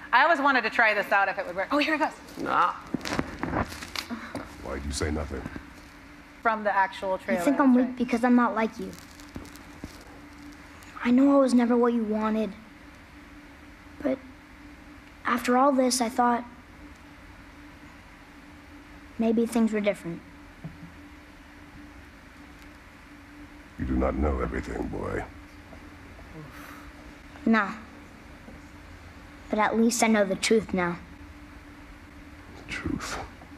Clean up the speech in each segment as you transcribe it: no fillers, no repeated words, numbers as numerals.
I always wanted to try this out if it would work. Oh, here it goes. Nah. Why'd you say nothing? From the actual trailer. You think I'm weak because I'm not like you. I know I was never what you wanted. But after all this, I thought maybe things were different. You do not know everything, boy. No. But at least I know the truth now. The truth.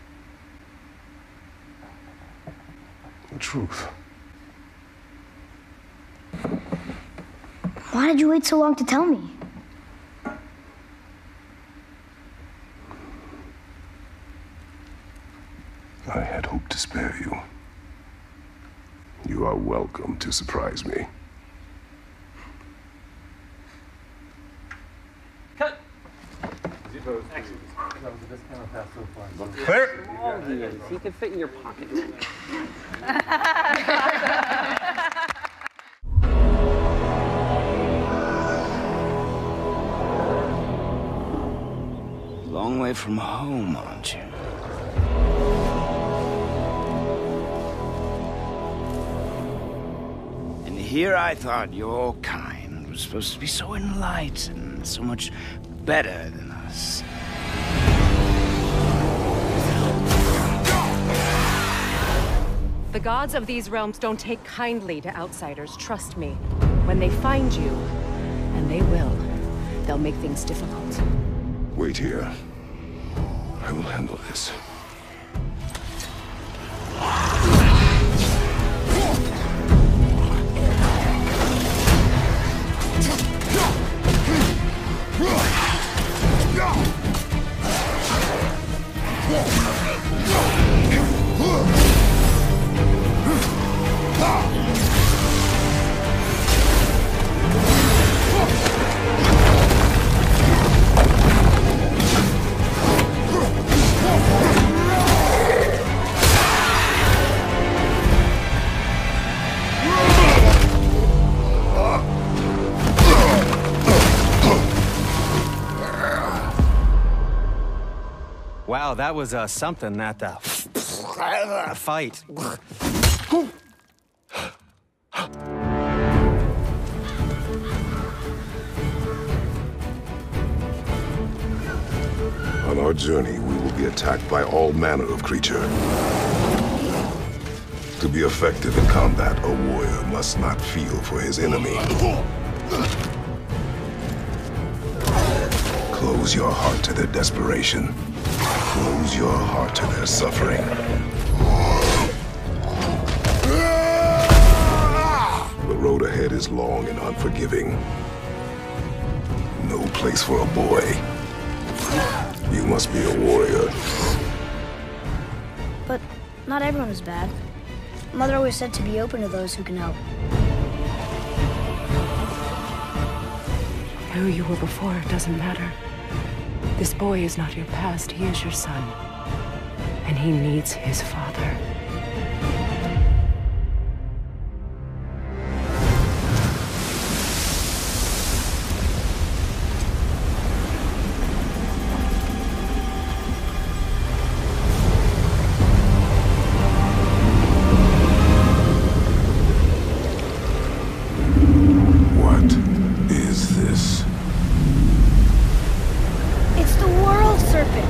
The truth. Why did you wait so long to tell me? I had hoped to spare you. You are welcome to surprise me. Cut. Clear. Oh, he is. He can fit in your pocket. Long way from home, aren't you? And here I thought your kind was supposed to be so enlightened, so much better than us. The gods of these realms don't take kindly to outsiders, trust me. When they find you, and they will, they'll make things difficult. Wait here. I will handle this. Wow, that was something, that fight. On our journey, we will be attacked by all manner of creature. To be effective in combat, a warrior must not feel for his enemy. Close your heart to their desperation. Close your heart to their suffering. The road ahead is long and unforgiving. No place for a boy. You must be a warrior. But not everyone is bad. Mother always said to be open to those who can help. Who you were before doesn't matter. This boy is not your past, he is your son. And he needs his father. What is this? It's the world serpent.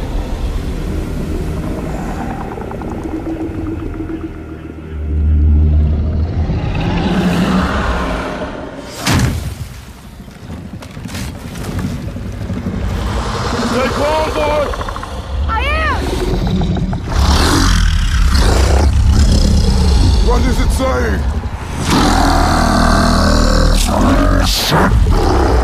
Stay calm, boy! I am! What does it say?